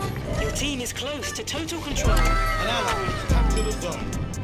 Your team is close to total control. An ally, capture the zone.